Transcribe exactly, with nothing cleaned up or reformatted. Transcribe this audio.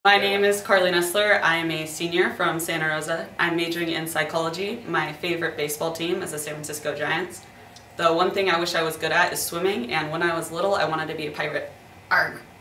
My name is Karli Nestler. I am a senior from Santa Rosa. I'm majoring in psychology. My favorite baseball team is the San Francisco Giants. The one thing I wish I was good at is swimming, and when I was little I wanted to be a pirate. Arg!